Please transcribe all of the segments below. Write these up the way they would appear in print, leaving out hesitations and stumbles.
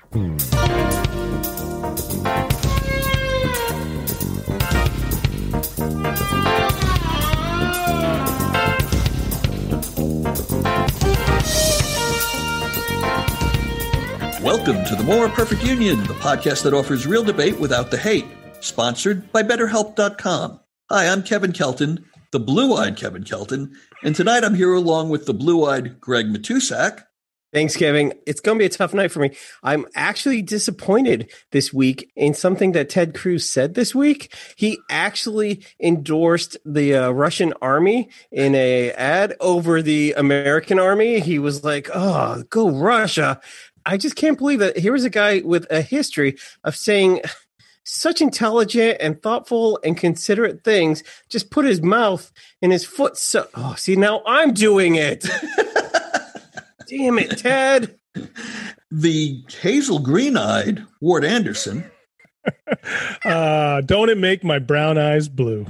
Welcome to the More Perfect Union, the podcast that offers real debate without the hate. Sponsored by BetterHelp.com. Hi, I'm Kevin Kelton, the blue-eyed Kevin Kelton, and tonight I'm here along with the blue-eyed Greg Matusak. Thanks, Kevin. It's going to be a tough night for me. I'm actually disappointed this week in something that Ted Cruz said this week. He actually endorsed the Russian army in a ad over the American army. He was like, "Oh, go Russia." I just can't believe that here was a guy with a history of saying such intelligent and thoughtful and considerate things, just put his mouth in his foot. See, now I'm doing it. Damn it, Ted. The hazel green-eyed Ward Anderson. Don't it make my brown eyes blue?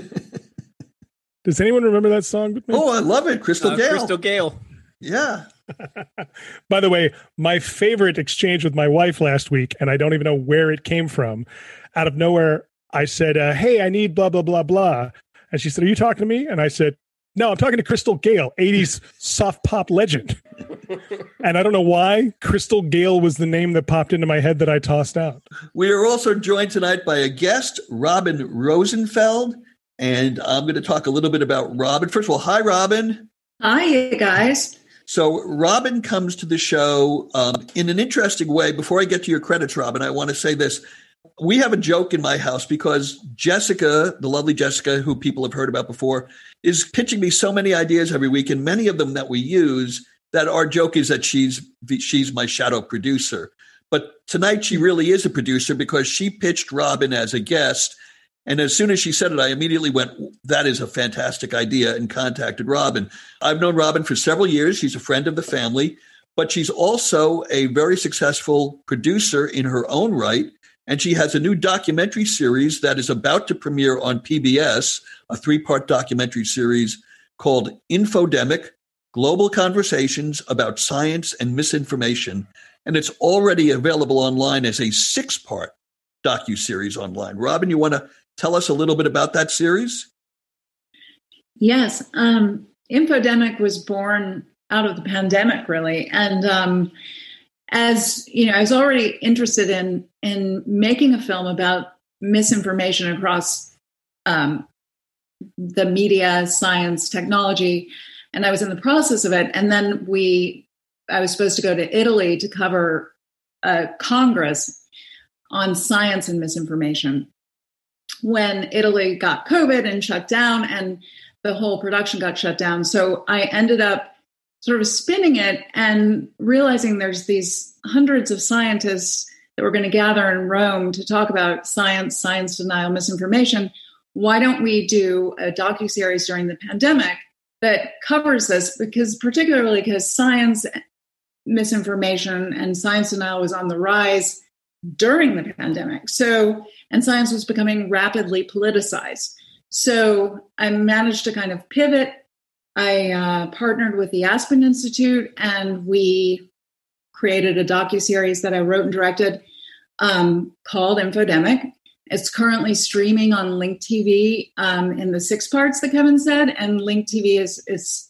Does anyone remember that song with me? Oh, I love it. Crystal Gale. Crystal Gale. Yeah. By the way, my favorite exchange with my wife last week, and I don't even know where it came from. Out of nowhere, I said, hey, I need blah, blah, blah, blah. And she said, are you talking to me? And I said, no, I'm talking to Crystal Gale, 80s soft pop legend. And I don't know why Crystal Gale was the name that popped into my head that I tossed out. We are also joined tonight by a guest, Robyn Rosenfeld. And I'm going to talk a little bit about Robyn. First of all, hi, Robyn. Hi, you guys. So Robyn comes to the show in an interesting way. Before I get to your credits, Robyn, I want to say this. We have a joke in my house because Jessica, the lovely Jessica, who people have heard about before, is pitching me so many ideas every week, and many of them that we use, that our joke is that she's my shadow producer. But tonight she really is a producer because she pitched Robyn as a guest. And as soon as she said it, I immediately went, that is a fantastic idea, and contacted Robyn. I've known Robyn for several years. She's a friend of the family, but she's also a very successful producer in her own right. And she has a new documentary series that is about to premiere on PBS, a 3-part documentary series called Infodemic, Global Conversations About Science and Misinformation. And it's already available online as a 6-part docuseries online. Robyn, you want to tell us a little bit about that series? Yes. Infodemic was born out of the pandemic, really. And as you know, I was already interested in making a film about misinformation across the media, science, technology, and I was in the process of it. And then I was supposed to go to Italy to cover a Congress on science and misinformation when Italy got COVID and shut down, and the whole production got shut down. So I ended up sort of spinning it and realizing there's these hundreds of scientists that were going to gather in Rome to talk about science, science denial, misinformation. Why don't we do a docuseries during the pandemic that covers this? Particularly because science misinformation and science denial was on the rise during the pandemic. And science was becoming rapidly politicized. So I managed to kind of pivot. I partnered with the Aspen Institute, and we created a docuseries that I wrote and directed called Infodemic. It's currently streaming on Link TV in the 6 parts that Kevin said, and Link TV is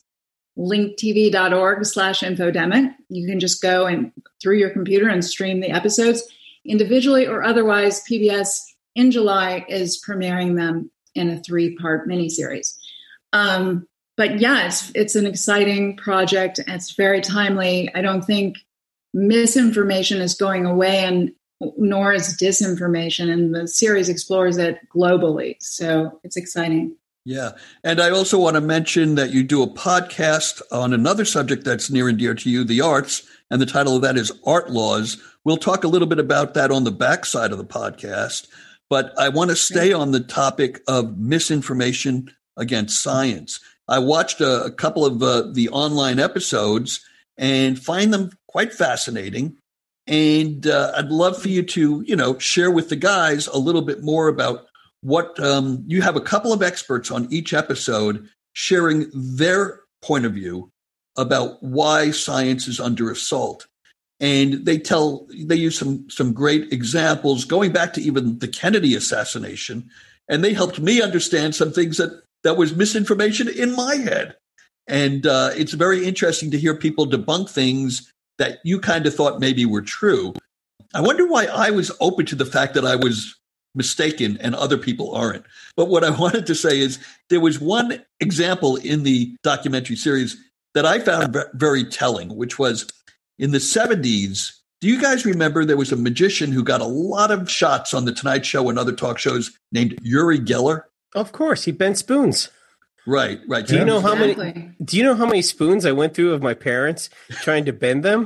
linktv.org/infodemic. You can just go and through your computer and stream the episodes individually or otherwise. PBS in July is premiering them in a 3-part miniseries. But yeah, it's an exciting project. It's very timely. I don't think misinformation is going away, and nor is disinformation. And the series explores it globally. So it's exciting. Yeah. And I also want to mention that you do a podcast on another subject that's near and dear to you, the arts. And the title of that is Art Laws. We'll talk a little bit about that on the backside of the podcast. But I want to stay on the topic of misinformation against science. I watched a couple of the online episodes and find them quite fascinating. And I'd love for you to, share with the guys a little bit more about what you have. A couple of experts on each episode sharing their point of view about why science is under assault. And they use some great examples going back to even the Kennedy assassination. And they helped me understand some things that was misinformation in my head. And it's very interesting to hear people debunk things that you kind of thought maybe were true. I wonder why I was open to the fact that I was mistaken and other people aren't. But what I wanted to say is there was one example in the documentary series that I found very telling, which was in the 70s. Do you guys remember there was a magician who got a lot of shots on The Tonight Show and other talk shows named Uri Geller? Of course, he bent spoons. Right. Do you know how many spoons I went through of my parents trying to bend them?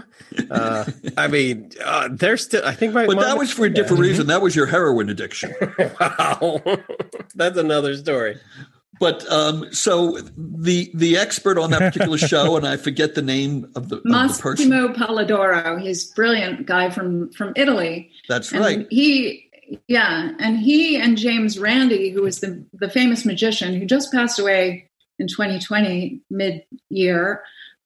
They're still. I think my. But that was for a different reason. That was your heroin addiction. Wow, that's another story. But so the expert on that particular show, and I forget the name of the person. Massimo Polidoro. He's a brilliant guy from Italy. That's right. He and James Randi, who was the famous magician who just passed away in 2020 mid-year,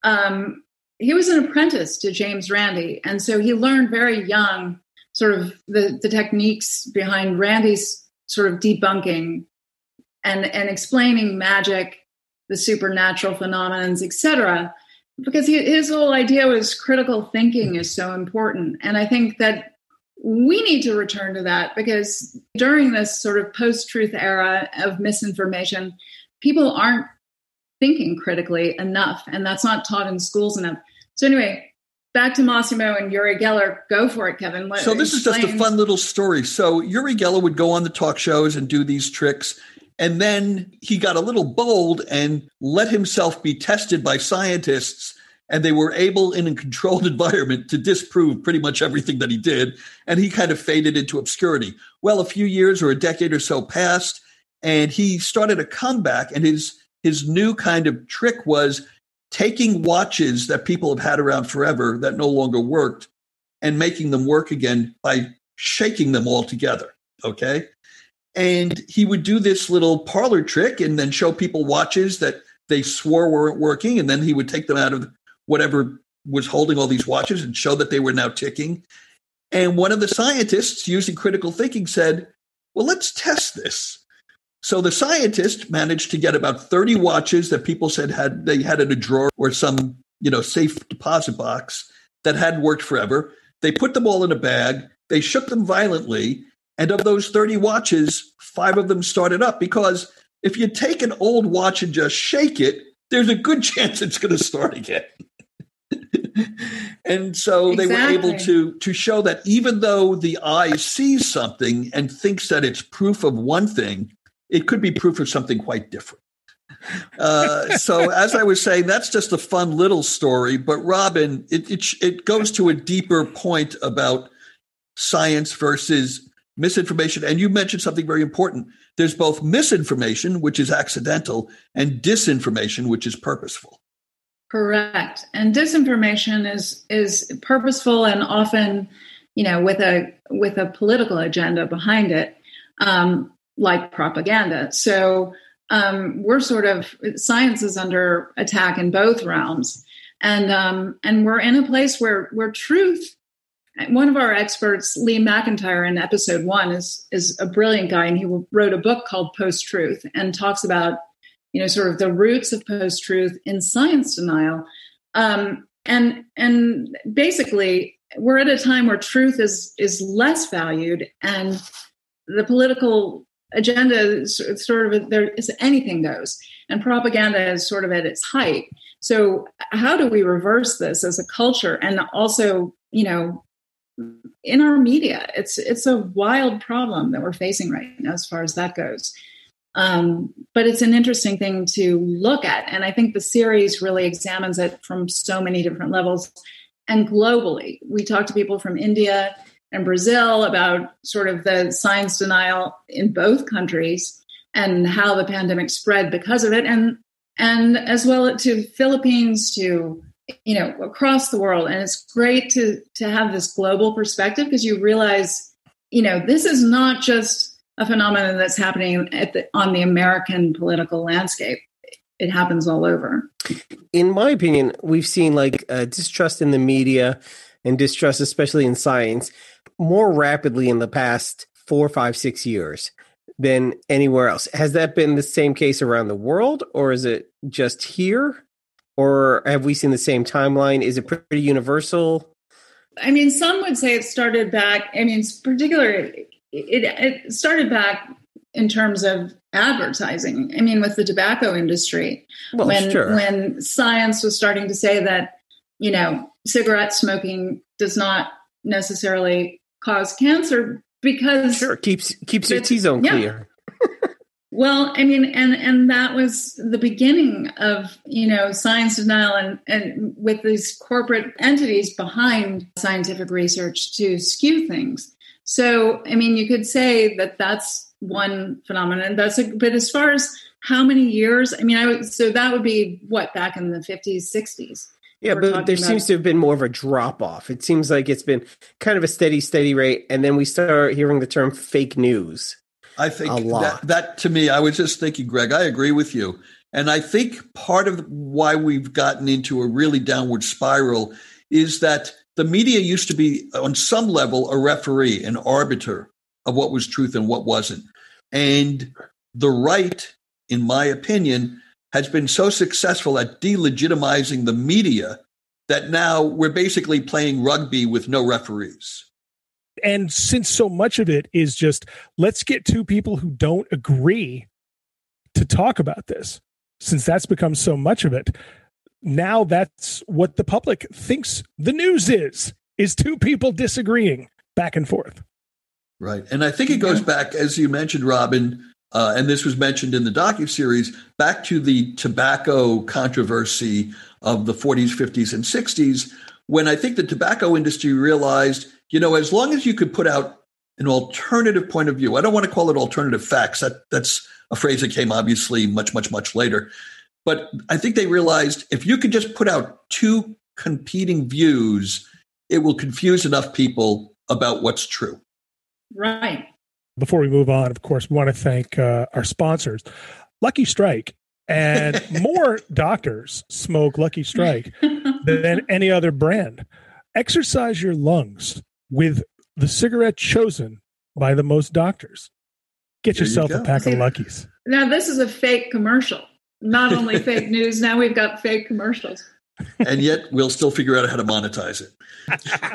he was an apprentice to James Randi. And so he learned very young sort of the techniques behind Randi's sort of debunking and explaining magic, the supernatural phenomena, etc. Because his whole idea was critical thinking is so important. And I think that we need to return to that, because during this sort of post-truth era of misinformation, people aren't thinking critically enough, and that's not taught in schools enough. So anyway, back to Massimo and Uri Geller. Go for it, Kevin. So this is just a fun little story. So Uri Geller would go on the talk shows and do these tricks, and then he got a little bold and let himself be tested by scientists. And they were able, in a controlled environment, to disprove pretty much everything that he did. And he kind of faded into obscurity. Well, a few years or a decade or so passed, and he started a comeback. And his new kind of trick was taking watches that people have had around forever that no longer worked and making them work again by shaking them all together. Okay. And he would do this little parlor trick and then show people watches that they swore weren't working. And then he would take them out of whatever was holding all these watches and show that they were now ticking. And one of the scientists, using critical thinking, said, well, let's test this. So the scientist managed to get about 30 watches that people said they had in a drawer or some, safe deposit box that hadn't worked forever. They put them all in a bag. They shook them violently. And of those 30 watches, 5 of them started up, because if you take an old watch and just shake it, there's a good chance it's going to start again. And so they were able to show that even though the eye sees something and thinks that it's proof of one thing, it could be proof of something quite different. So as I was saying, that's just a fun little story. But Robyn, it goes to a deeper point about science versus misinformation. And you mentioned something very important. There's both misinformation, which is accidental, and disinformation, which is purposeful. Correct. And disinformation is purposeful and often, with a political agenda behind it, like propaganda. So we're science is under attack in both realms, and we're in a place where truth. One of our experts, Lee McIntyre, in episode 1 is a brilliant guy, and he wrote a book called Post-Truth and talks about sort of the roots of post-truth in science denial. And basically, we're at a time where truth is less valued, and the political agenda is sort of, there is anything goes, and propaganda is sort of at its height. So how do we reverse this as a culture? And also, in our media, it's a wild problem that we're facing right now as far as that goes. But it's an interesting thing to look at. And I think the series really examines it from so many different levels and globally. We talk to people from India and Brazil about sort of the science denial in both countries and how the pandemic spread because of it. And as well to Philippines, to, across the world. And it's great to have this global perspective, because you realize, this is not just a phenomenon that's happening on the American political landscape. It happens all over. In my opinion, we've seen distrust in the media and distrust, especially in science, more rapidly in the past 4, 5, 6 years than anywhere else. Has that been the same case around the world, or is it just here? Or have we seen the same timeline? Is it pretty universal? I mean, some would say it started back. I mean, particularly, it started back in terms of advertising. I mean, with the tobacco industry, well, when science was starting to say that, cigarette smoking does not necessarily cause cancer because keeps your T-zone clear. Well, I mean, and that was the beginning of, science denial and with these corporate entities behind scientific research to skew things. So, I mean, you could say that that's one phenomenon. But as far as how many years, I mean, so that would be back in the 50s, 60s. Yeah, but there seems to have been more of a drop off. It seems like it's been kind of a steady rate. And then we start hearing the term fake news. I think that to me, I was just thinking, Greg, I agree with you. And I think part of why we've gotten into a really downward spiral is that the media used to be, on some level, a referee, an arbiter of what was truth and what wasn't. And the right, in my opinion, has been so successful at delegitimizing the media that now we're basically playing rugby with no referees. And since so much of it is just, let's get two people who don't agree to talk about this, since that's become so much of it, now that's what the public thinks the news is two people disagreeing back and forth. Right. And I think it goes back, as you mentioned, Robyn, and this was mentioned in the docuseries, back to the tobacco controversy of the 40s, 50s, and 60s, when I think the tobacco industry realized, as long as you could put out an alternative point of view, I don't want to call it alternative facts. That's a phrase that came obviously much, much, much later. But I think they realized if you could just put out two competing views, it will confuse enough people about what's true. Right. Before we move on, of course, we want to thank our sponsors, Lucky Strike. And more doctors smoke Lucky Strike than any other brand. Exercise your lungs with the cigarette chosen by the most doctors. Get yourself a pack of Luckies. Now, this is a fake commercial. Not only fake news, now we've got fake commercials. And yet we'll still figure out how to monetize it.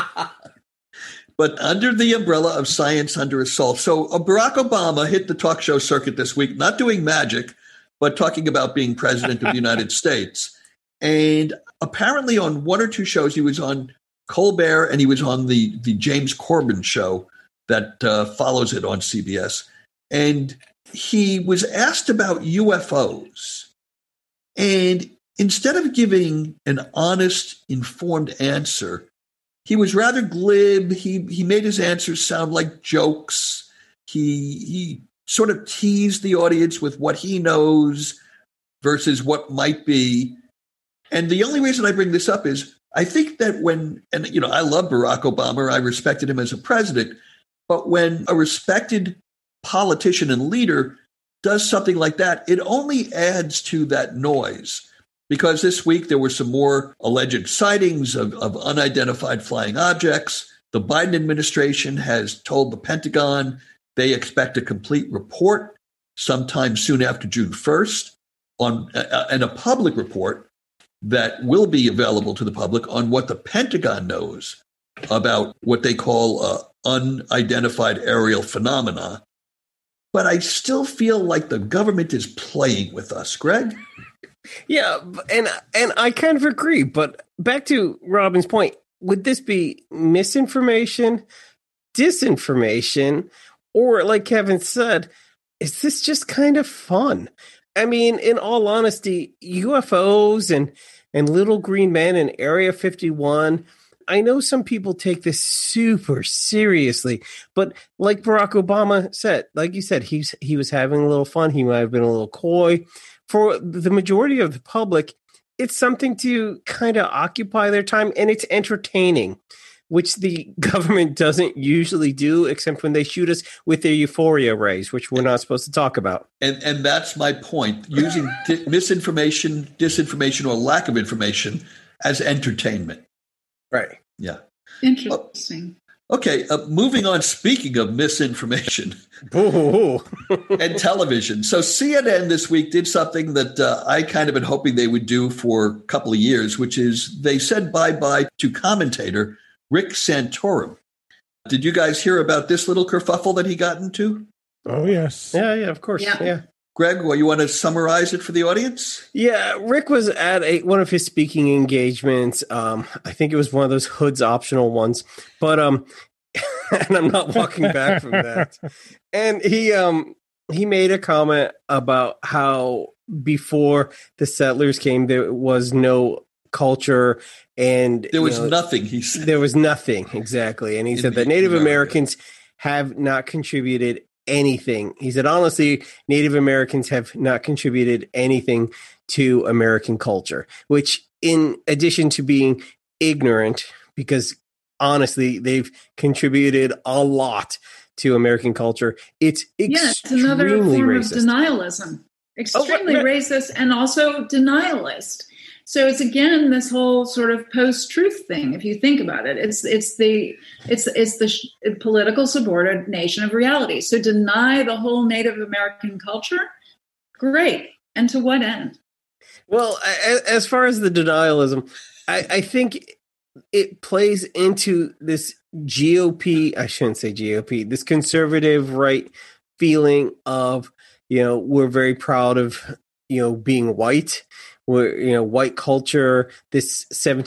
But under the umbrella of science under assault. So Barack Obama hit the talk show circuit this week, not doing magic, but talking about being president of the United States. And apparently on one or two shows, he was on Colbert and he was on the James Corbin show that follows it on CBS. And he was asked about UFOs. And instead of giving an honest, informed answer, he was rather glib. He made his answers sound like jokes. He sort of teased the audience with what he knows versus what might be. And the only reason I bring this up is I think that I love Barack Obama. I respected him as a president. But when a respected politician and leader does something like that, it only adds to that noise. Because this week there were some more alleged sightings of unidentified flying objects. The Biden administration has told the Pentagon they expect a complete report sometime soon after June 1st and a public report that will be available to the public on what the Pentagon knows about what they call unidentified aerial phenomena. But I still feel like the government is playing with us, Greg. Yeah, and I kind of agree. But back to Robyn's point, would this be misinformation, disinformation, or like Kevin said, is this just kind of fun? I mean, in all honesty, UFOs and little green men in Area 51, I know some people take this super seriously, but like Barack Obama said, like you said, he was having a little fun. He might have been a little coy. For the majority of the public, it's something to kind of occupy their time, and it's entertaining, which the government doesn't usually do, except when they shoot us with their euphoria rays, which we're not supposed to talk about. And that's my point, using misinformation, disinformation, or lack of information as entertainment. Right. Yeah. Interesting. Okay, moving on. Speaking of misinformation and television. So CNN this week did something that I kind of been hoping they would do for a couple of years, which is they said bye-bye to commentator Rick Santorum. Did you guys hear about this little kerfuffle that he got into? Oh, yes. Yeah, of course. Yeah. Greg, you want to summarize it for the audience? Yeah, Rick was at one of his speaking engagements. I think it was one of those Hood's optional ones, but and I'm not walking back from that. And he made a comment about how before the settlers came, there was no culture and there was nothing. He said there was nothing exactly, and he said that Native Americans have not contributed anything. He said, honestly, Native Americans have not contributed anything to American culture, which in addition to being ignorant, because honestly, they've contributed a lot to American culture. It's it's another form racist. Of denialism. Extremely racist and also denialist. So it's again this whole sort of post-truth thing. If you think about it, it's the political subordination of reality. So deny the whole Native American culture, great, and to what end? Well, as far as the denialism, I think it plays into this GOP. I shouldn't say GOP. This conservative right feeling of we're very proud of being white. We're, white culture, this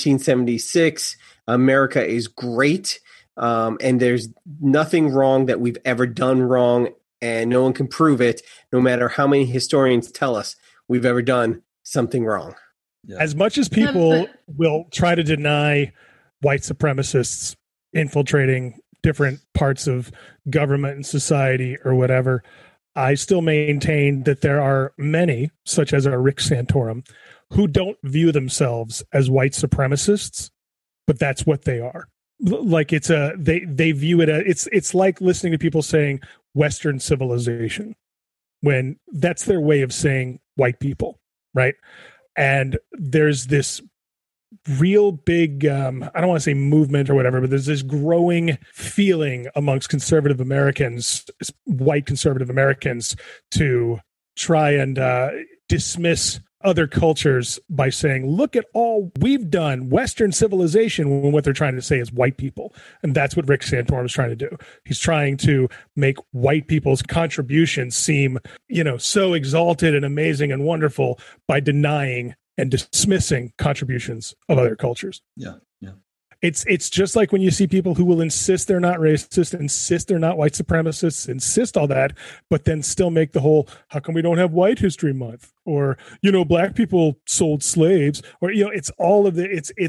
1776, America is great. And there's nothing wrong that we've ever done wrong. And no one can prove it, no matter how many historians tell us we've ever done something wrong. Yeah. As much as people will try to deny white supremacists infiltrating different parts of government and society or whatever, I still maintain that there are many, such as our Rick Santorum, who don't view themselves as white supremacists, but that's what they are. Like they view it as it's like listening to people saying Western civilization when that's their way of saying white people, right? And there's this real big, I don't want to say movement or whatever, but there's this growing feeling amongst conservative Americans, white conservative Americans, to try and dismiss other cultures by saying, look at all we've done, Western civilization, when what they're trying to say is white people. And that's what Rick Santorum is trying to do. He's trying to make white people's contributions seem, so exalted and amazing and wonderful by denying and dismissing contributions of other cultures. Yeah. It's just like when you see people who will insist they're not racist, insist they're not white supremacists, insist all that, but then still make the whole, how come we don't have White History Month? Or, black people sold slaves, or, it's all of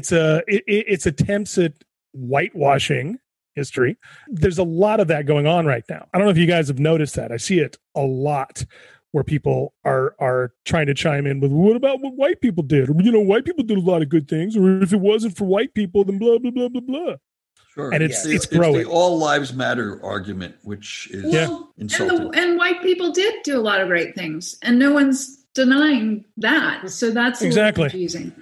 it's attempts at whitewashing history. There's a lot of that going on right now. I don't know if you guys have noticed that. I see it a lot, where people are trying to chime in with, what about what white people did? Or, white people did a lot of good things. Or if it wasn't for white people, then blah, blah, blah, blah, blah. Sure. And it's growing. It's the all lives matter argument, which is insulting. And white people did do a lot of great things. And no one's denying that. So that's exactly confusing.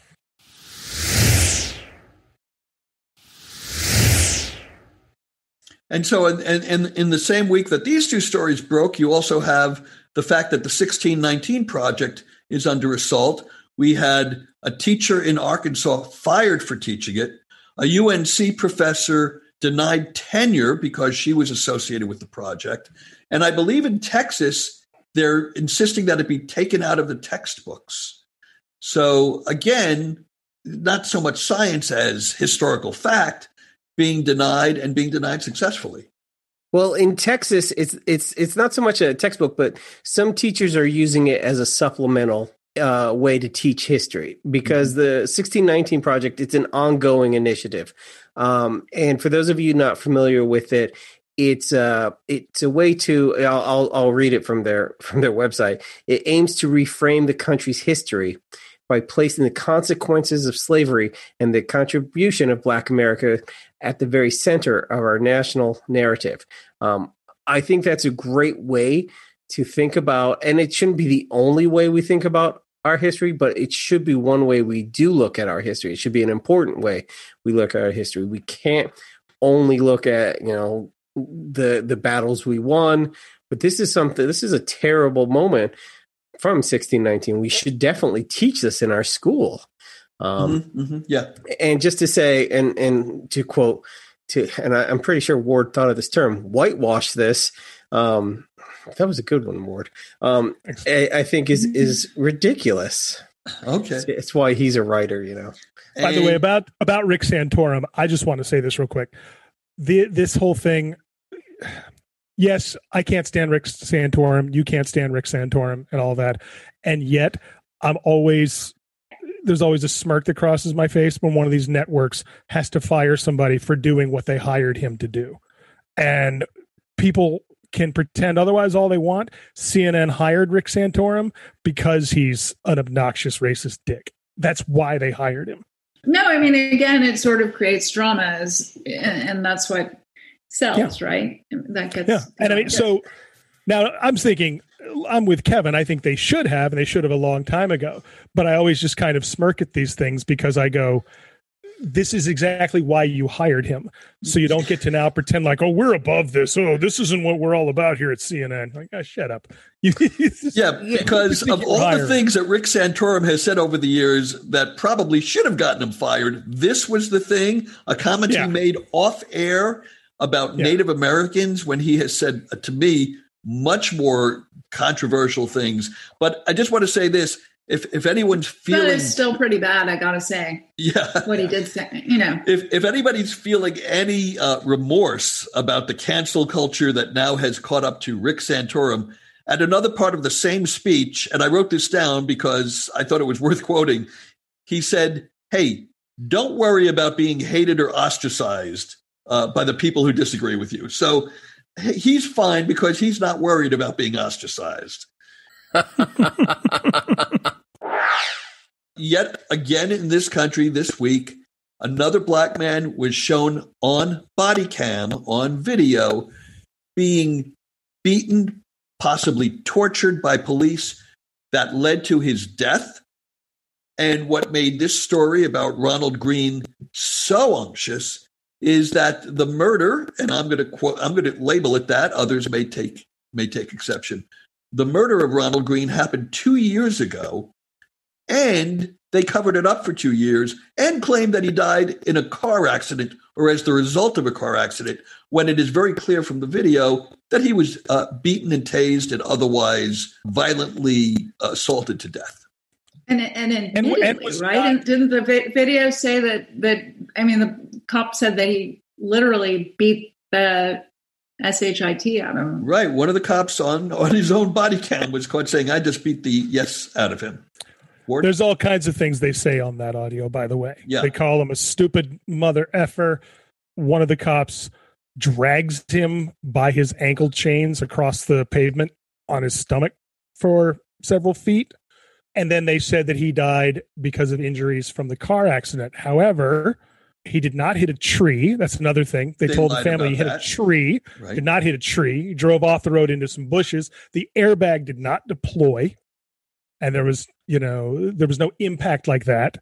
And so in the same week that these two stories broke, you also have the fact that the 1619 Project is under assault. We had a teacher in Arkansas fired for teaching it. A UNC professor denied tenure because she was associated with the project. And I believe in Texas, they're insisting that it be taken out of the textbooks. So again, not so much science as historical fact being denied and being denied successfully. Well, in Texas, it's not so much a textbook, but some teachers are using it as a supplemental way to teach history, because the 1619 Project, it's an ongoing initiative. And for those of you not familiar with it, it's a way to, I'll read it from their website. It aims to reframe the country's history by placing the consequences of slavery and the contribution of Black America at the very center of our national narrative. I think that's a great way to think about, and it shouldn't be the only way we think about our history, but it should be one way we do look at our history. It should be an important way we look at our history. We can't only look at, the battles we won, but this is a terrible moment from 1619. We should definitely teach this in our school. Yeah. And just to say, and to quote, and I'm pretty sure Ward thought of this term, whitewash this. That was a good one, Ward. I think is ridiculous. Okay. It's why he's a writer, By the way, about Rick Santorum, I just want to say this real quick. This whole thing, yes, I can't stand Rick Santorum. You can't stand Rick Santorum and all that. And yet there's always a smirk that crosses my face when one of these networks has to fire somebody for doing what they hired him to do. And people can pretend otherwise all they want. CNN hired Rick Santorum because he's an obnoxious racist dick. That's why they hired him. No, I mean, again, it sort of creates dramas, and that's what sells, right? That gets, and I mean, so now I'm thinking, I'm with Kevin. I think they should have, and they should have a long time ago. But I always just kind of smirk at these things because I go, this is exactly why you hired him. So you don't get to now pretend like, oh, we're above this. Oh, this isn't what we're all about here at CNN. Like, shut up. Because of all the things that Rick Santorum has said over the years that probably should have gotten him fired, this was the thing, a comment he made off air about Native Americans when he has said, to me, much more controversial things. But I just want to say this. If anyone's feeling, but it's still pretty bad, I gotta say. Yeah, what he did say, If anybody's feeling any remorse about the cancel culture that now has caught up to Rick Santorum, at another part of the same speech, and I wrote this down because I thought it was worth quoting. He said, "Hey, don't worry about being hated or ostracized by the people who disagree with you." So he's fine because he's not worried about being ostracized. Yet again in this country this week, another black man was shown on body cam, on video, being beaten, possibly tortured by police that led to his death. And what made this story about Ronald Green so unctuous is that the murder, and I'm going to label it that, others may take exception. The murder of Ronald Green happened 2 years ago, and they covered it up for 2 years and claimed that he died in a car accident or as the result of a car accident, when it is very clear from the video that he was beaten and tased and otherwise violently assaulted to death. And admittedly, right? And didn't the video say that I mean, the cop said that he literally beat the SHIT out of him. Right. One of the cops on his own body cam was caught saying, "I just beat the yes out of him." Ward? There's all kinds of things they say on that audio, by the way. Yeah. They call him a stupid mother effer. One of the cops drags him by his ankle chains across the pavement on his stomach for several feet. And then they said that he died because of injuries from the car accident. However, he did not hit a tree. That's another thing. They told the family he hit a tree, right. Did not hit a tree. He drove off the road into some bushes. The airbag did not deploy. And there was no impact like that.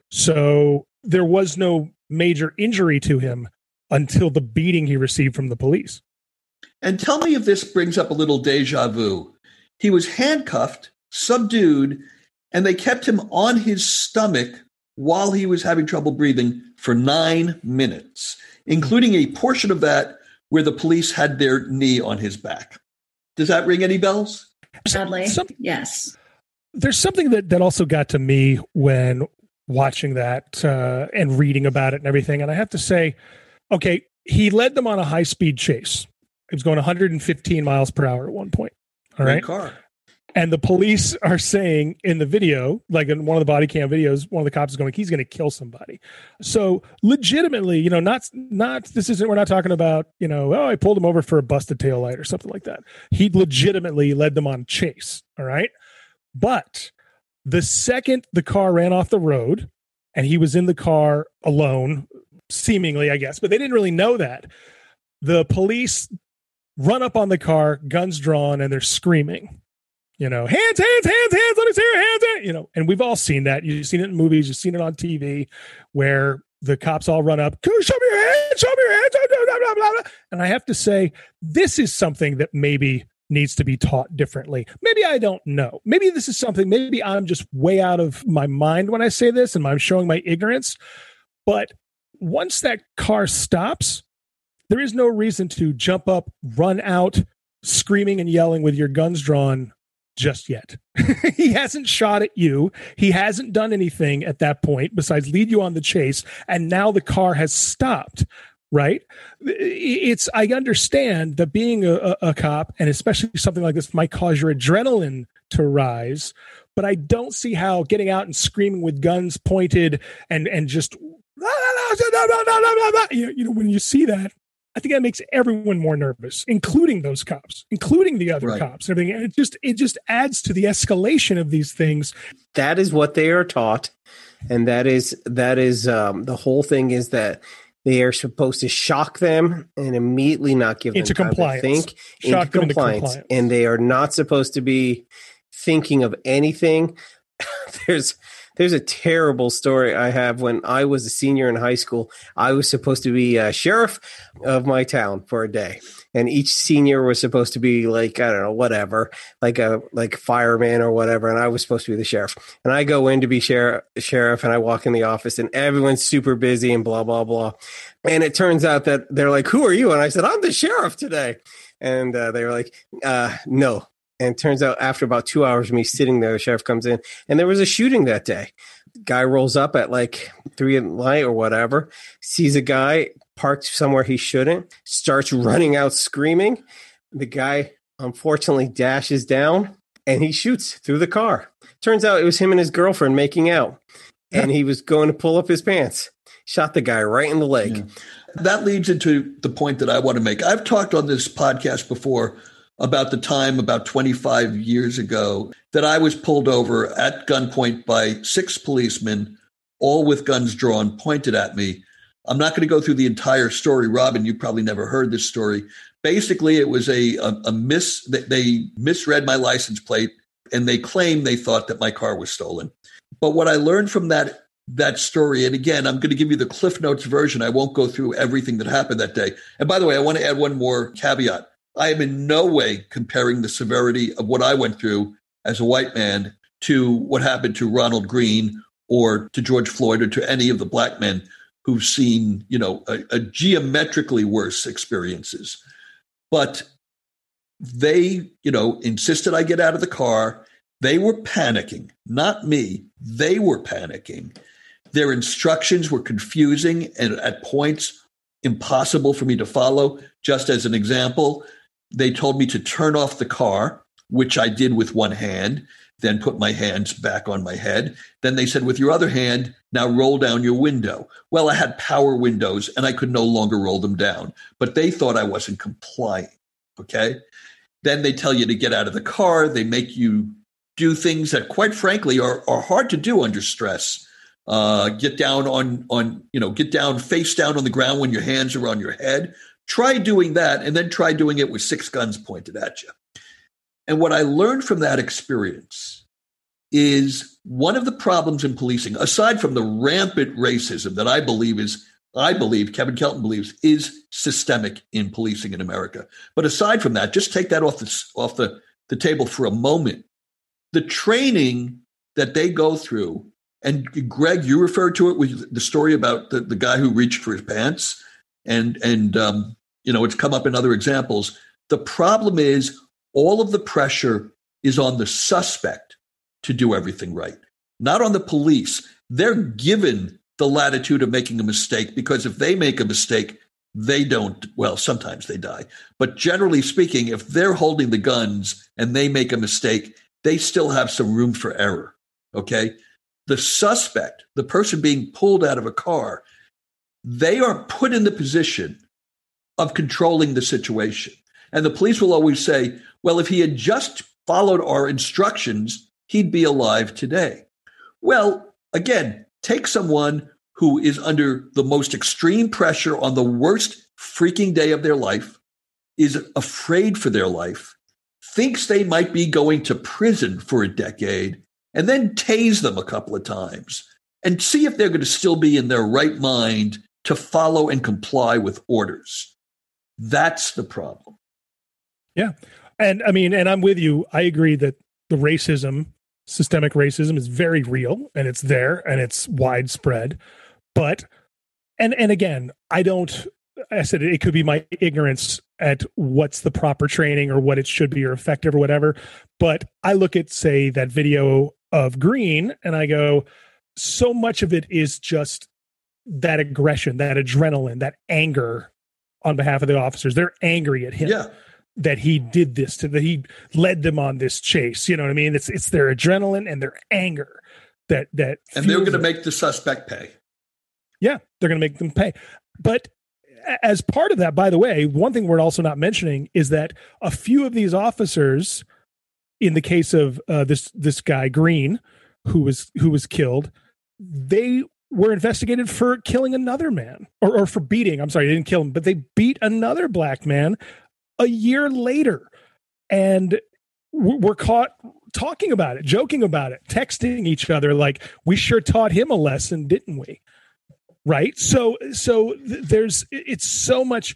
So there was no major injury to him until the beating he received from the police. And tell me if this brings up a little deja vu. He was handcuffed, subdued, and they kept him on his stomach while he was having trouble breathing for 9 minutes, including a portion of that where the police had their knee on his back. Does that ring any bells? Sadly, yes. There's something that also got to me when watching that and reading about it and everything. And I have to say, okay, he led them on a high-speed chase. He was going 115 miles per hour at one point. All right. Car. And the police are saying in the video, like in one of the body cam videos, one of the cops is going, he's going to kill somebody. So legitimately, we're not talking about, I pulled him over for a busted taillight or something like that. He legitimately led them on a chase. All right. But the second the car ran off the road and he was in the car alone, seemingly, I guess, but they didn't really know that, the police run up on the car, guns drawn, and they're screaming. hands, let me see your hands, and we've all seen that. You've seen it in movies, you've seen it on TV where the cops all run up, show me your hands, blah, blah, blah, blah. And I have to say, this is something that maybe needs to be taught differently. Maybe I don't know. Maybe this is something, maybe I'm just way out of my mind when I say this and I'm showing my ignorance. But once that car stops, there is no reason to jump up, run out, screaming and yelling with your guns drawn just yet. He hasn't shot at you. He hasn't done anything at that point besides lead you on the chase. And now the car has stopped, right? I understand that being a cop, and especially something like this, might cause your adrenaline to rise, but I don't see how getting out and screaming with guns pointed and just, when you see that, I think that makes everyone more nervous, including those cops, including the other cops and everything. And it just adds to the escalation of these things. That is what they are taught. And that is the whole thing is that they are supposed to shock them and immediately not give them into time compliance. to think. Shock them into compliance. And they are not supposed to be thinking of anything. There's a terrible story I have. When I was a senior in high school, I was supposed to be a sheriff of my town for a day. And each senior was supposed to be like, I don't know, whatever, like fireman or whatever. And I was supposed to be the sheriff. And I go in to be sheriff and I walk in the office and everyone's super busy and blah, blah, blah. And it turns out that they're like, who are you? And I said, I'm the sheriff today. And they were like, no. And it turns out after about 2 hours of me sitting there, the sheriff comes in and there was a shooting that day. Guy rolls up at like 3 at night or whatever, sees a guy parked somewhere he shouldn't, starts running out screaming. The guy unfortunately dashes down and he shoots through the car. Turns out it was him and his girlfriend making out and he was going to pull up his pants. Shot the guy right in the leg. Yeah. That leads into the point that I want to make. I've talked on this podcast before about the time about 25 years ago that I was pulled over at gunpoint by 6 policemen, all with guns drawn, pointed at me. I'm not going to go through the entire story. Robyn, you probably never heard this story. Basically, it was they misread my license plate and they claimed they thought that my car was stolen. But what I learned from that story, and again, I'm going to give you the Cliff Notes version. I won't go through everything that happened that day. And by the way, I want to add one more caveat. I am in no way comparing the severity of what I went through as a white man to what happened to Ronald Green or to George Floyd or to any of the black men who've seen, a geometrically worse experiences. But they, insisted I get out of the car. They were panicking, not me. They were panicking. Their instructions were confusing and at points impossible for me to follow. Just as an example, they told me to turn off the car, which I did with one hand, then put my hands back on my head. Then they said, with your other hand, now roll down your window. Well, I had power windows and I could no longer roll them down, but they thought I wasn't complying. Okay. Then they tell you to get out of the car. They make you do things that, quite frankly, are hard to do under stress. Get down get down face down on the ground when your hands are on your head. Try doing that, and then try doing it with 6 guns pointed at you. And what I learned from that experience is one of the problems in policing, aside from the rampant racism that I believe Kevin Kelton believes is systemic in policing in America. But aside from that, just take that off the table for a moment. The training that they go through, and Greg, you referred to it with the story about the guy who reached for his pants, and it's come up in other examples. The problem is all of the pressure is on the suspect to do everything right, not on the police. They're given the latitude of making a mistake because if they make a mistake, they don't, well, sometimes they die. But generally speaking, if they're holding the guns and they make a mistake, they still have some room for error, okay? The suspect, the person being pulled out of a car, they are put in the position of controlling the situation. And the police will always say, well, if he had just followed our instructions, he'd be alive today. Well, again, take someone who is under the most extreme pressure on the worst freaking day of their life, is afraid for their life, thinks they might be going to prison for a decade, and then tase them a couple of times and see if they're going to still be in their right mind to follow and comply with orders. That's the problem. Yeah. And I mean, and I'm with you. I agree that the racism, systemic racism, is very real, and it's there and it's widespread. But, and again, I said it could be my ignorance at what's the proper training or what it should be or effective or whatever. But I look at, say, that video of Green and I go, so much of it is just that aggression, that adrenaline, that anger on behalf of the officers. They're angry at him that he did this, that he led them on this chase. You know what I mean? It's their adrenaline and their anger that and they're going to make the suspect pay. Yeah, they're going to make them pay. But as part of that, by the way, one thing we're also not mentioning is that a few of these officers, in the case of this guy Green, who was killed, they were investigated for killing another man or for beating. I'm sorry, they didn't kill him, but they beat another black man a year later. And we're caught talking about it, joking about it, texting each other like, we sure taught him a lesson, didn't we? Right. So there's so much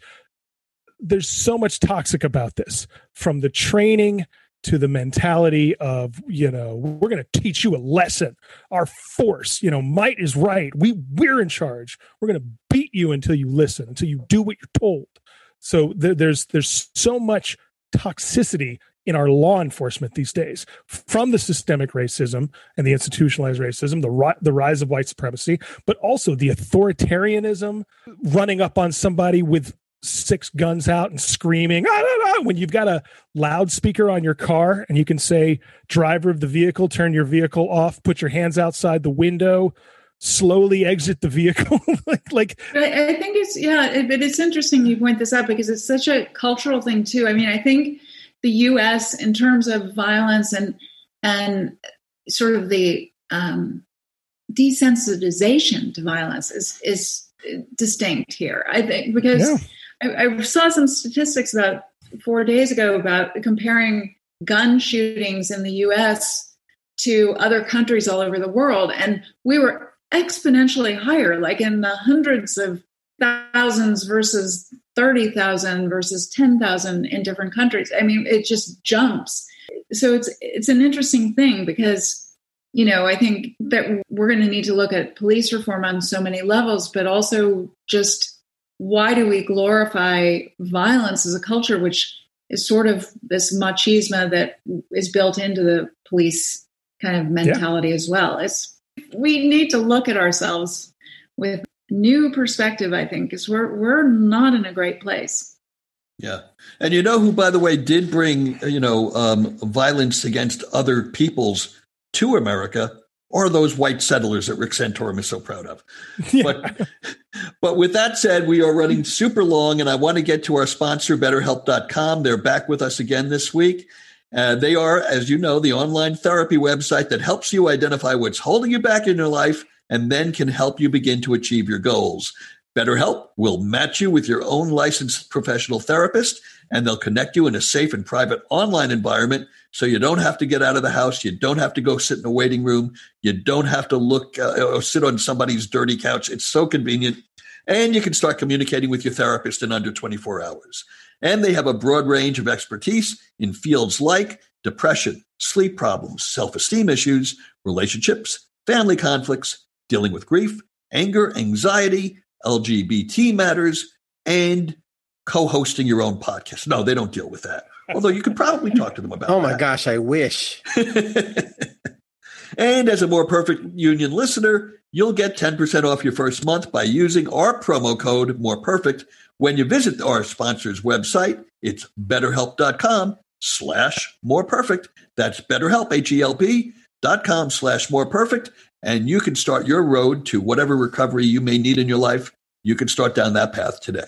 toxic about this, from the training to the mentality of, we're going to teach you a lesson. Our force, might is right. We're in charge. We're going to beat you until you listen, until you do what you're told. So there's so much toxicity in our law enforcement these days, from the systemic racism and the institutionalized racism, the rise of white supremacy, but also the authoritarianism, running up on somebody with 6 guns out and screaming, when you've got a loudspeaker on your car and you can say, driver of the vehicle, turn your vehicle off, put your hands outside the window, slowly exit the vehicle. like I think but it's interesting you point this out, because it's such a cultural thing too. I mean, I think the U.S. in terms of violence and sort of the desensitization to violence is distinct here. I think, because I saw some statistics about 4 days ago about comparing gun shootings in the U.S. to other countries all over the world, and we were exponentially higher, like in the hundreds of thousands versus 30,000 versus 10,000 in different countries. I mean, it just jumps. So it's an interesting thing, because, I think that we're going to need to look at police reform on so many levels, but also just, why do we glorify violence as a culture, which is sort of this machismo that is built into the police kind of mentality as well? We need to look at ourselves with new perspective, I think, because we're not in a great place. Yeah. And who, by the way, did bring, violence against other peoples to America, are those white settlers that Rick Santorum is so proud of. Yeah. But with that said, we are running super long, and I want to get to our sponsor, BetterHelp.com. They're back with us again this week. They are, as you know, the online therapy website that helps you identify what's holding you back in your life and then can help you begin to achieve your goals. BetterHelp will match you with your own licensed professional therapist, and they'll connect you in a safe and private online environment, so you don't have to get out of the house. You don't have to go sit in a waiting room. You don't have to look or sit on somebody's dirty couch. It's so convenient. And you can start communicating with your therapist in under 24 hours. And they have a broad range of expertise in fields like depression, sleep problems, self-esteem issues, relationships, family conflicts, dealing with grief, anger, anxiety, LGBT matters, and co-hosting your own podcast. No, they don't deal with that. Although you could probably talk to them about that. Oh my gosh, I wish. And as a More Perfect Union listener, you'll get 10% off your first month by using our promo code MorePerfect when you visit our sponsor's website. It's BetterHelp.com/MorePerfect. That's BetterHelp, HELP.com/MorePerfect. And you can start your road to whatever recovery you may need in your life. You can start down that path today.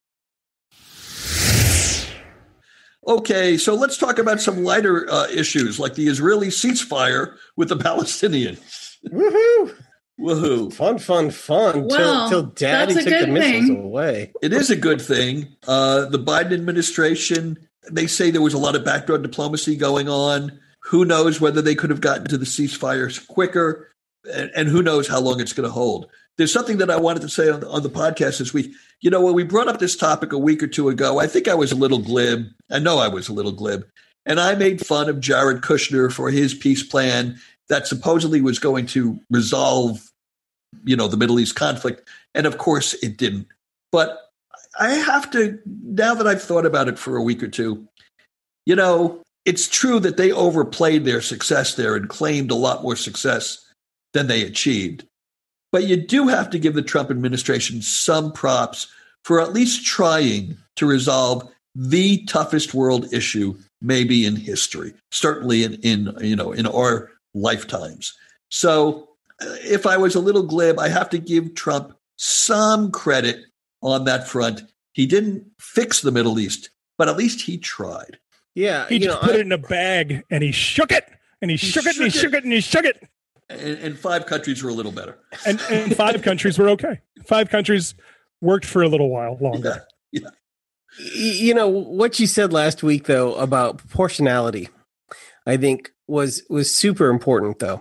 Okay, so let's talk about some lighter issues, like the Israeli ceasefire with the Palestinians. Woohoo! Woohoo! Fun. Well, till Daddy took the missiles away. It is a good thing. The Biden administration They say there was a lot of backdoor diplomacy going on. Who knows whether they could have gotten to the ceasefires quicker, and who knows how long it's going to hold. There's something that I wanted to say on the podcast this week. When we brought up this topic a week or two ago, I think I was a little glib. I know I was a little glib. And I made fun of Jared Kushner for his peace plan that supposedly was going to resolve, the Middle East conflict. And of course it didn't. But I have to, now that I've thought about it for a week or two, it's true that they overplayed their success there and claimed a lot more success than they achieved. But you do have to give the Trump administration some props for at least trying to resolve the toughest world issue maybe in history, certainly in our lifetimes. So if I was a little glib, I have to give Trump some credit on that front. He didn't fix the Middle East, but at least he tried. Yeah. He just put it in a bag and he shook it and he shook it and he shook it and he shook it. And 5 countries were a little better. And 5 countries were okay. 5 countries worked for a little while longer. Yeah. What you said last week, though, about proportionality, I think was super important, though.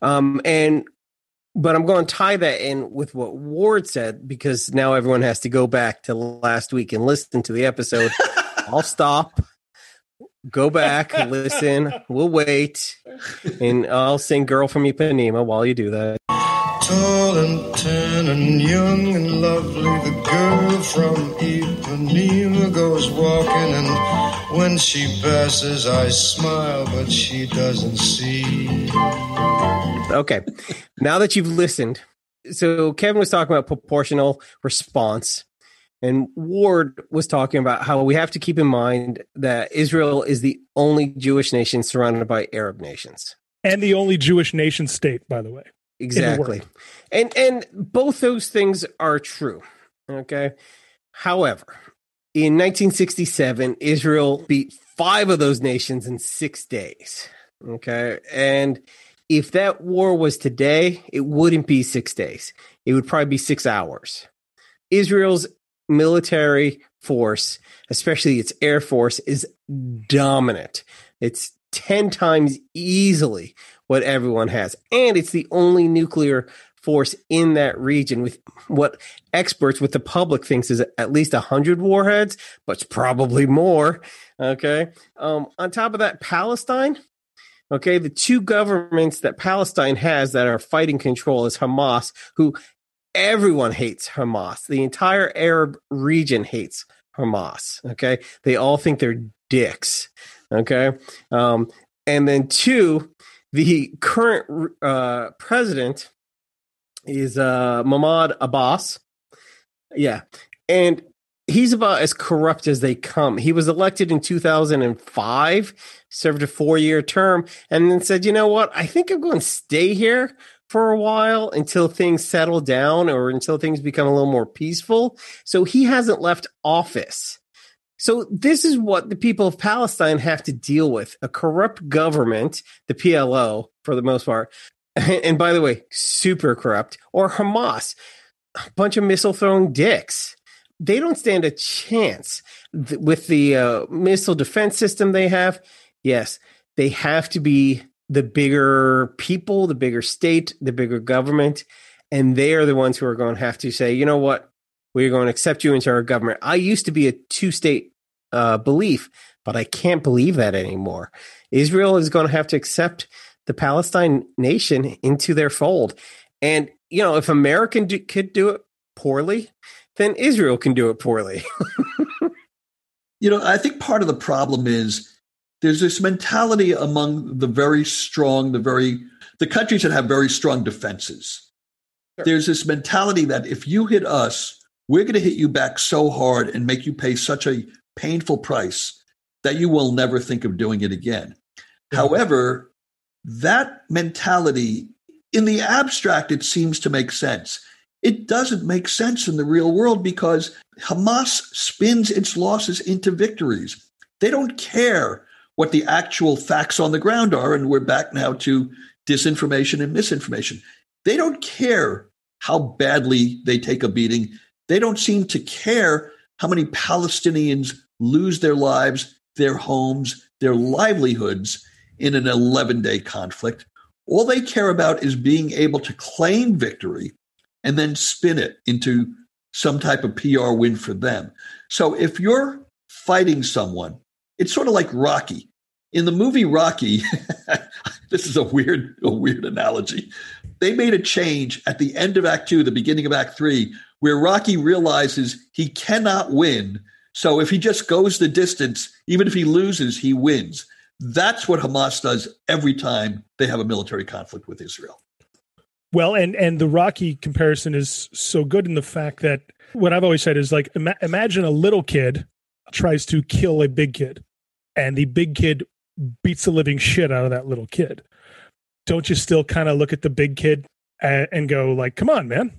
But I'm going to tie that in with what Ward said, because now everyone has to go back to last week and listen to the episode. I'll stop. Go back, listen. We'll wait, and I'll sing "Girl from Ipanema" while you do that. Tall and tan and young and lovely, the girl from Ipanema goes walking, and when she passes, I smile, but she doesn't see. Okay, now that you've listened, so Kevin was talking about proportional response. And Ward was talking about how we have to keep in mind that Israel is the only Jewish nation surrounded by Arab nations. And the only Jewish nation state, by the way. Exactly. And both those things are true. Okay. However, in 1967, Israel beat 5 of those nations in 6 days. Okay. And if that war was today, it wouldn't be 6 days. It would probably be 6 hours. Israel's military force, especially its air force, is dominant. It's 10 times easily what everyone has. And it's the only nuclear force in that region, with what experts, with the public thinks is at least 100 warheads, but it's probably more. Okay. On top of that, Palestine. Okay. The 2 governments that Palestine has that are fighting control is Hamas, who everyone hates Hamas. The entire Arab region hates Hamas. Okay. They all think they're dicks. Okay. And then 2, the current president is Mahmoud Abbas. Yeah. And he's about as corrupt as they come. He was elected in 2005, served a 4-year term, and then said, you know what? I think I'm going to stay here for a while until things settle down or until things become a little more peaceful. So he hasn't left office. So this is what the people of Palestine have to deal with: a corrupt government, the PLO for the most part. And by the way, super corrupt, or Hamas, a bunch of missile throwing dicks. They don't stand a chance with the missile defense system they have. Yes, they have to be the bigger people, the bigger state, the bigger government, and they are the ones who are going to have to say, you know what, we're going to accept you into our government. I used to be a 2-state belief, but I can't believe that anymore. Israel is going to have to accept the Palestine nation into their fold. And, if America could do it poorly, then Israel can do it poorly. I think part of the problem is there's this mentality among the very strong, the countries that have very strong defenses. Sure. There's this mentality that if you hit us, we're going to hit you back so hard and make you pay such a painful price that you will never think of doing it again. Yeah. However, that mentality, in the abstract, it seems to make sense. It doesn't make sense in the real world because Hamas spins its losses into victories. They don't care what the actual facts on the ground are, and we're back now to disinformation and misinformation. They don't care how badly they take a beating. They don't seem to care how many Palestinians lose their lives. their homes, their livelihoods in an 11-day conflict. All they care about is being able to claim victory and then spin it into some type of PR win for them. So if you're fighting someone, it's sort of like Rocky. In the movie Rocky, this is a weird analogy. They made a change at the end of Act 2, the beginning of Act 3, where Rocky realizes he cannot win. So if he just goes the distance, even if he loses, he wins. That's what Hamas does every time they have a military conflict with Israel. Well, and the Rocky comparison is so good in the fact that what I've always said is like, imagine a little kid tries to kill a big kid, and the big kid beats the living shit out of that little kid. Don't you still kind of look at the big kid and go like, come on, man.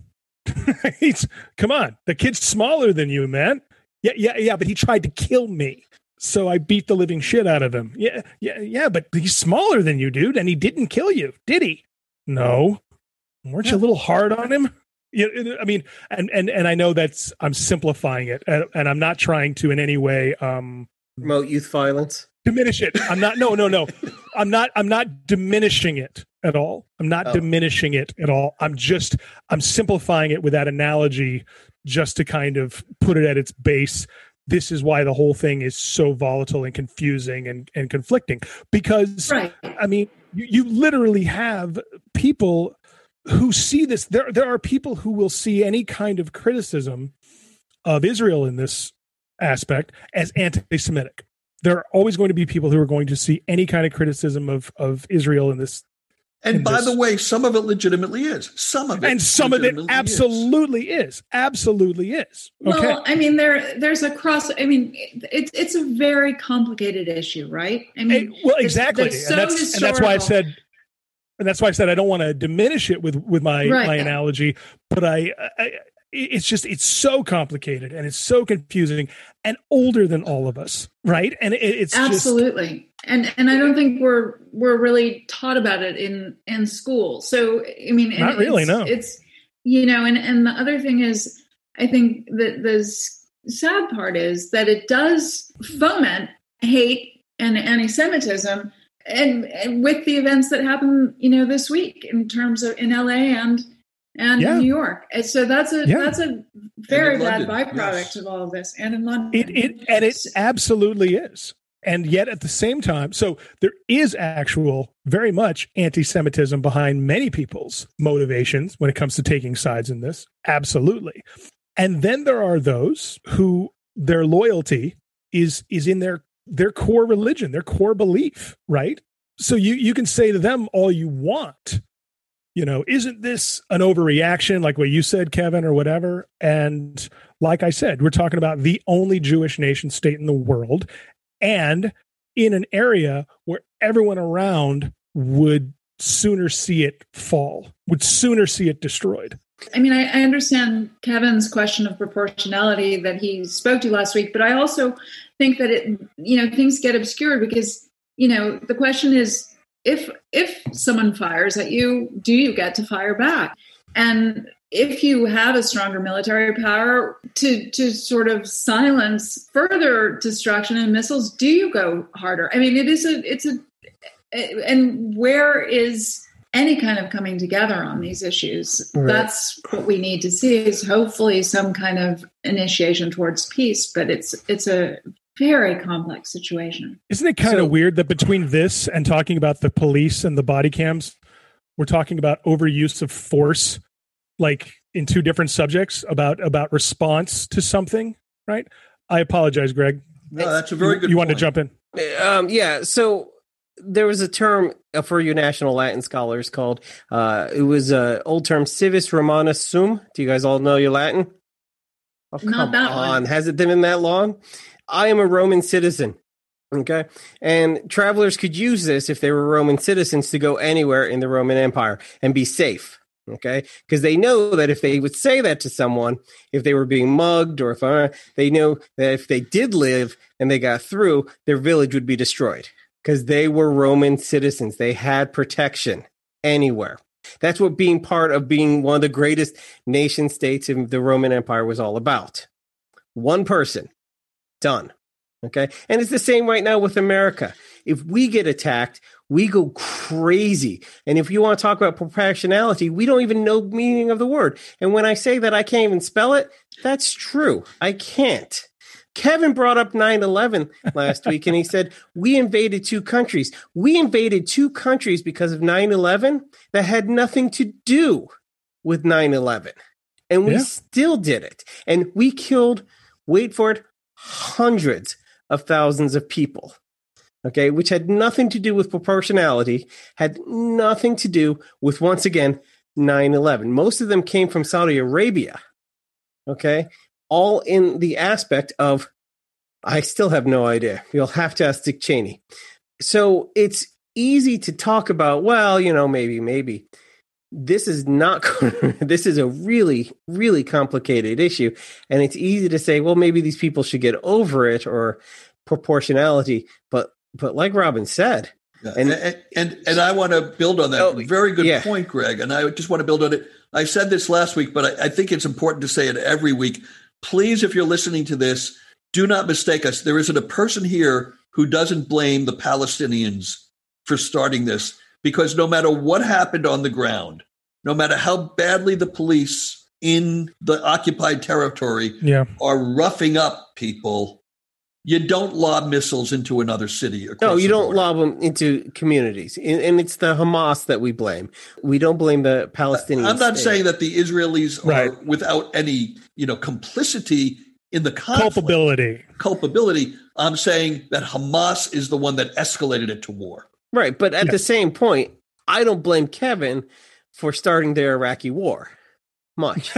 Come on. The kid's smaller than you, man. Yeah, but he tried to kill me. So I beat the living shit out of him. Yeah, but he's smaller than you, dude, and he didn't kill you, did he? No. Weren't you a little hard on him? I mean, and I know I'm simplifying it, and I'm not trying to in any way promote youth violence. Diminish it. I'm not. No. I'm not diminishing it at all. I'm not diminishing it at all. I'm simplifying it with that analogy just to kind of put it at its base. This is why the whole thing is so volatile and confusing and conflicting. Because, right. I mean, you literally have people who see this. There are people who will see any kind of criticism of Israel in this aspect as anti-Semitic. There are always going to be people who are going to see any kind of criticism of Israel in this. And by the way, some of it legitimately is. Some of it absolutely is. Absolutely is. Okay. Well, I mean, there's a cross. I mean, it's a very complicated issue, right? I mean, exactly, and that's why I said. And that's why I said I don't want to diminish it with my analogy, but it's so complicated and it's so confusing and older than all of us, right? And it's absolutely. And I don't think we're really taught about it in school. So I mean, not really. No, it's and the other thing is, I think that the sad part is that it does foment hate and anti-Semitism. And with the events that happened, this week in terms of in LA and in New York, and so that's a very bad byproduct of all of this. And in London, it absolutely is. And yet at the same time, so there is actual very much anti-Semitism behind many people's motivations when it comes to taking sides in this. Absolutely. And then there are those who their loyalty is in their core religion, their core belief, right? So you can say to them all you want, isn't this an overreaction, like what you said, Kevin, or whatever? And like I said, we're talking about the only Jewish nation state in the world, and in an area where everyone around would sooner see it fall, would sooner see it destroyed. I mean, I understand Kevin's question of proportionality that he spoke to last week, but I also think that things get obscured because, the question is, if someone fires at you, do you get to fire back? And if you have a stronger military power to sort of silence further destruction and missiles, do you go harder? I mean, and where is any kind of coming together on these issues? Right. That's what we need to see, is hopefully some kind of initiation towards peace, but it's a very complex situation. Isn't it kind of weird that between this and talking about the police and the body cams, we're talking about overuse of force, like in two different subjects about response to something, right? I apologize, Greg. No, that's a very good point. You wanted to jump in? Yeah. So there was a term for you national Latin scholars called, it was an old term, civis romanus sum. Do you guys all know your Latin? Oh, not that one. Has it been that long? I am a Roman citizen. Okay. And travelers could use this if they were Roman citizens to go anywhere in the Roman Empire and be safe. Okay. Because they know that if they would say that to someone, if they were being mugged or they know that if they did live and they got through, their village would be destroyed because they were Roman citizens. They had protection anywhere. That's what being part of being one of the greatest nation states in the Roman Empire was all about. One person. Done. Okay. And it's the same right now with America. If we get attacked, we go crazy. And if you want to talk about proportionality, we don't even know the meaning of the word. And when I say that I can't even spell it, that's true. I can't. Kevin brought up 9/11 last week, and he said, we invaded 2 countries. We invaded 2 countries because of 9/11 that had nothing to do with 9/11. And we still did it. And we killed, wait for it, hundreds of thousands of people, okay, which had nothing to do with proportionality, had nothing to do with, once again, 9/11. Most of them came from Saudi Arabia, okay, all in the aspect of, I still have no idea. You'll have to ask Dick Cheney. So it's easy to talk about, well, maybe. This is not, this is a really, really complicated issue. And it's easy to say, well, maybe these people should get over it, or proportionality. But like Robyn said, and I want to build on that. Very good point, Greg. And I just want to build on it. I said this last week, but I think it's important to say it every week. Please, if you're listening to this, do not mistake us. There isn't a person here who doesn't blame the Palestinians for starting this. Because no matter what happened on the ground, no matter how badly the police in the occupied territory are roughing up people, you don't lob missiles into another city. No, you don't lob them into communities. And it's the Hamas that we blame. We don't blame the Palestinians. I'm not saying that the Israelis are without any, complicity in the conflict. Culpability. I'm saying that Hamas is the one that escalated it to war. Right, but at the same point, I don't blame Kevin for starting the Iraqi war. Much.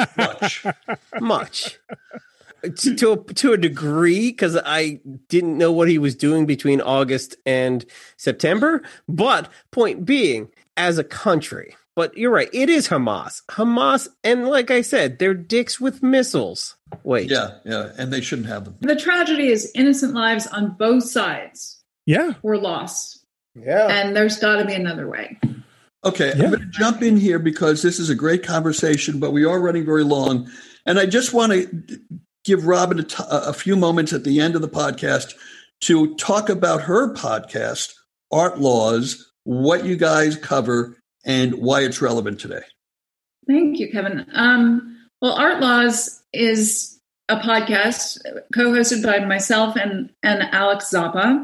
To a degree, because I didn't know what he was doing between August and September. But point being, as a country, but you're right, it is Hamas. And like I said, they're dicks with missiles. Wait. Yeah, and they shouldn't have them. The tragedy is innocent lives on both sides were lost. Yeah. And there's got to be another way. Okay, I'm going to jump in here because this is a great conversation, but we are running very long. And I just want to give Robyn a few moments at the end of the podcast to talk about her podcast, Art Laws, what you guys cover, and why it's relevant today. Thank you, Kevin. Well, Art Laws is a podcast co-hosted by myself and Alex Zappa.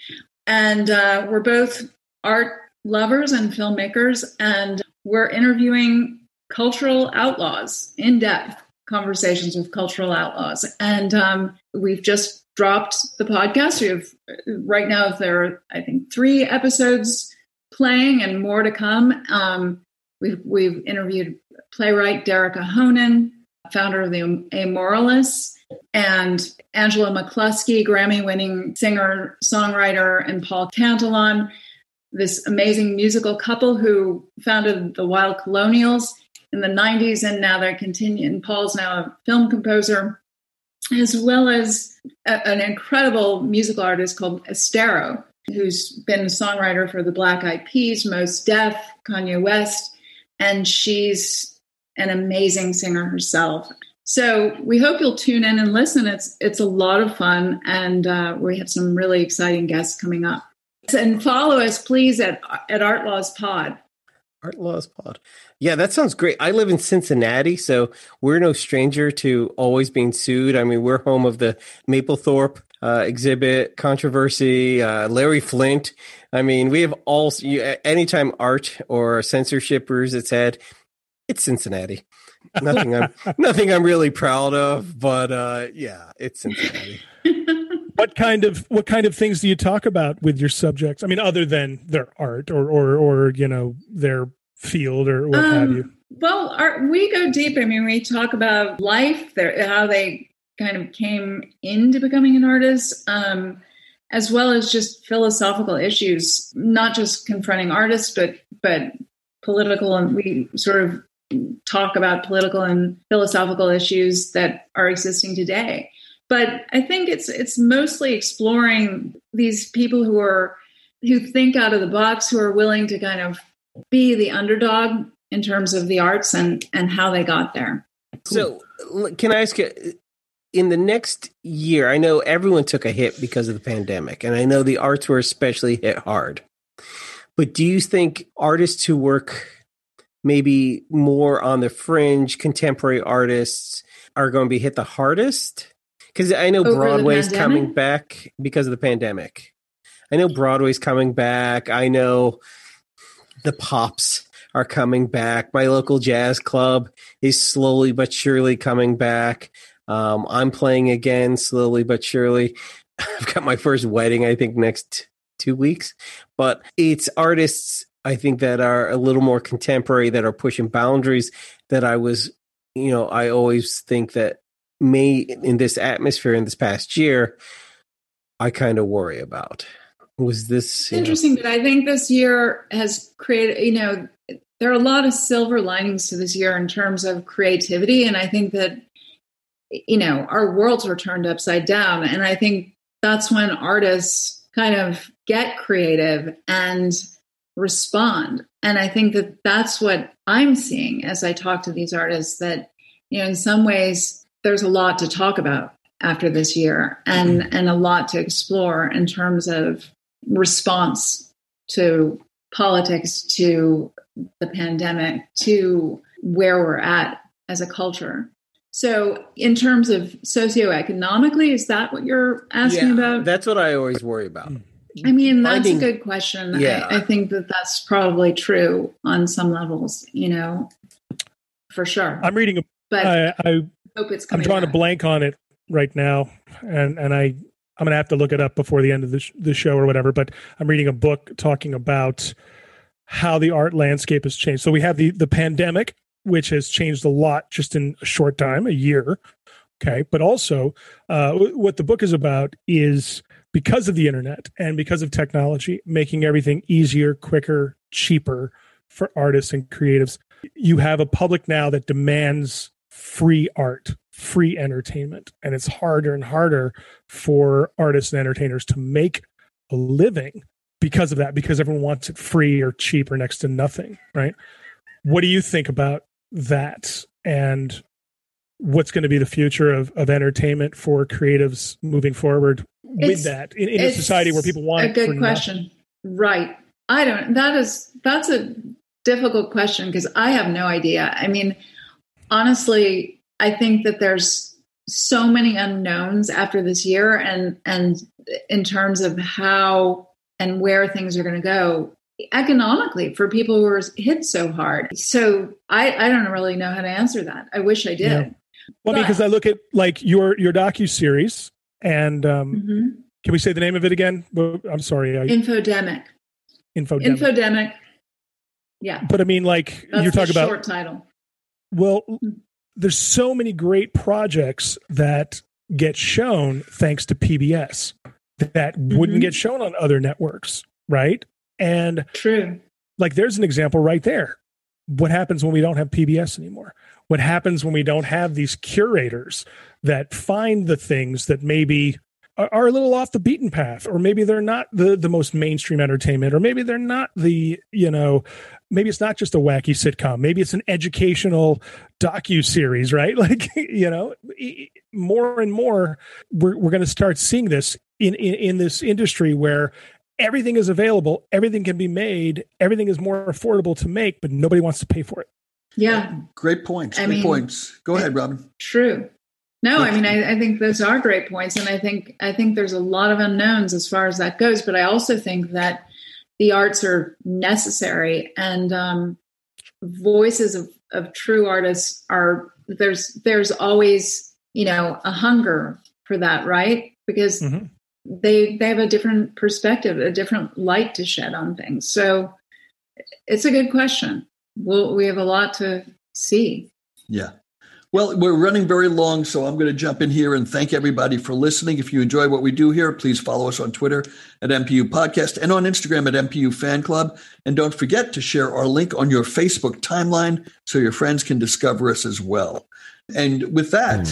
And we're both art lovers and filmmakers, and we're interviewing cultural outlaws, in-depth conversations with cultural outlaws. And we've just dropped the podcast. We have, right now, there are, I think, 3 episodes playing and more to come. We've interviewed playwright Derek Ahonen, founder of the Amoralists, and Angela McCluskey, Grammy-winning singer, songwriter, and Paul Cantillon, this amazing musical couple who founded the Wild Colonials in the 90s, and now they continue. And Paul's now a film composer, as well as an incredible musical artist called Estero, who's been a songwriter for the Black Eyed Peas, Mos Def, Kanye West, and she's an amazing singer herself. So we hope you'll tune in and listen. It's a lot of fun, and we have some really exciting guests coming up. And follow us, please, at Art Laws Pod. Art Laws Pod. Yeah, that sounds great. I live in Cincinnati, so we're no stranger to always being sued. I mean, we're home of the Mapplethorpe exhibit controversy, Larry Flint. I mean, we have all, anytime art or censorship rears its head, it's Cincinnati. Nothing I'm really proud of, but yeah, it's Cincinnati. What kind of things do you talk about with your subjects? I mean, other than their art or their field or what have you? Well, we go deep. I mean, we talk about life, how they kind of came into becoming an artist, as well as just philosophical issues, not just confronting artists, but political. And we sort of talk about political and philosophical issues that are existing today. But I think it's mostly exploring these people who think out of the box, who are willing to kind of be the underdog in terms of the arts and how they got there. So can I ask you, in the next year, I know everyone took a hit because of the pandemic, and I know the arts were especially hit hard. But do you think artists who work maybe more on the fringe, contemporary artists, are going to be hit the hardest? Because I know Broadway's coming back because of the pandemic. I know Broadway's coming back. I know the Pops are coming back. My local jazz club is slowly but surely coming back. I'm playing again slowly but surely. I've got my first wedding, I think, next 2 weeks. But it's artists, I think, that are a little more contemporary, that are pushing boundaries, that I always think that may, in this atmosphere in this past year, I kind of worry about. Was this it's interesting that I think this year has created, there are a lot of silver linings to this year in terms of creativity. And I think that, our worlds were turned upside down. And I think that's when artists kind of get creative and respond. And I think that that's what I'm seeing as I talk to these artists, that, in some ways there's a lot to talk about after this year and a lot to explore in terms of response to politics, to the pandemic, to where we're at as a culture. So in terms of socioeconomically, is that what you're asking about? That's what I always worry about. I mean, that's a good question. Yeah. I think that that's probably true on some levels, for sure. I'm reading I hope it's coming I'm drawing back. a blank on it right now, and I'm going to have to look it up before the end of the show or whatever, but I'm reading a book talking about how the art landscape has changed. So we have the pandemic, which has changed a lot just in a short time, a year. Okay. But also what the book is about is, because of the internet and because of technology, making everything easier, quicker, cheaper for artists and creatives. You have a public now that demands free art, free entertainment. And it's harder and harder for artists and entertainers to make a living because of that, because everyone wants it free or cheap or next to nothing, right? What do you think about that? And what's going to be the future of entertainment for creatives moving forward with that in a society where people want a good question. Right. That's a difficult question because I have no idea. I mean, honestly, I think that there's so many unknowns after this year and in terms of how and where things are going to go economically for people who are hit so hard. So I don't really know how to answer that. I wish I did. Yeah. Well, because I look at like your docu-series and can we say the name of it again? Well, I'm sorry. Infodemic. Yeah. But I mean, like that's you're talking about short title. Well, there's so many great projects that get shown thanks to PBS that wouldn't get shown on other networks, right? And true. Like there's an example right there. What happens when we don't have PBS anymore? What happens when we don't have these curators that find the things that maybe are a little off the beaten path, or maybe they're not the most mainstream entertainment, or maybe they're not maybe it's not just a wacky sitcom. Maybe it's an educational docu-series, right? Like, more and more, we're going to start seeing this in this industry where everything is available, everything can be made, everything is more affordable to make, but nobody wants to pay for it. Yeah. Great points. Great points. Go ahead, Robyn. True. No, I mean, I think those are great points. And I think there's a lot of unknowns as far as that goes. But I also think that the arts are necessary, and voices of true artists there's always, a hunger for that, right? Because they have a different perspective, a different light to shed on things. So it's a good question. We have a lot to see. Yeah. Well, we're running very long, so I'm going to jump in here and thank everybody for listening. If you enjoy what we do here, please follow us on Twitter at MPU Podcast and on Instagram at MPU Fan Club. And don't forget to share our link on your Facebook timeline so your friends can discover us as well. And with that,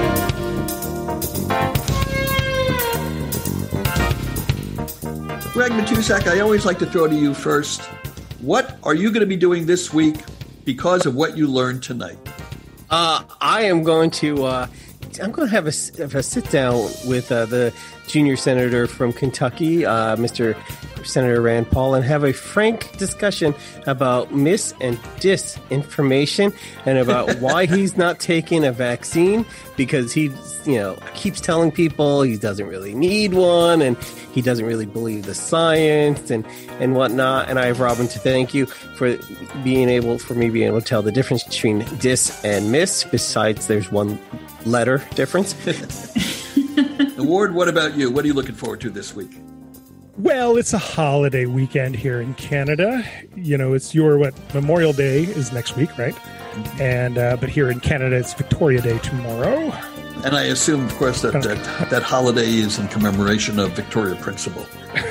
Greg Matusak, I always like to throw to you first. What are you going to be doing this week because of what you learned tonight? I am going to I'm going to have a sit down with the junior senator from Kentucky, Mr. Senator Rand Paul, and have a frank discussion about mis and disinformation and about why he's not taking a vaccine, because he, keeps telling people he doesn't really need one and he doesn't really believe the science and whatnot. And I have Robyn to thank you for being able to tell the difference between dis and mis. Besides, there's one letter difference. Ward, what about you? What are you looking forward to this week? Well, it's a holiday weekend here in Canada. It's Memorial Day is next week, right? And but here in Canada, it's Victoria Day tomorrow. And I assume, of course, that holiday is in commemoration of Victoria Principle.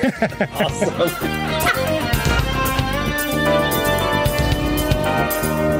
Awesome.